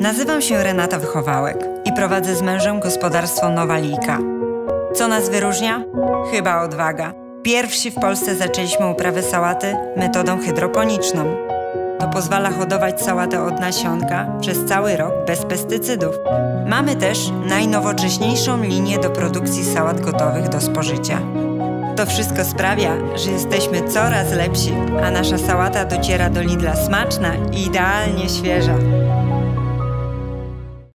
Nazywam się Renata Wychowałek i prowadzę z mężem gospodarstwo Nowa Lijka. Co nas wyróżnia? Chyba odwaga. Pierwsi w Polsce zaczęliśmy uprawę sałaty metodą hydroponiczną. To pozwala hodować sałatę od nasionka przez cały rok bez pestycydów. Mamy też najnowocześniejszą linię do produkcji sałat gotowych do spożycia. To wszystko sprawia, że jesteśmy coraz lepsi, a nasza sałata dociera do Lidla smaczna i idealnie świeża.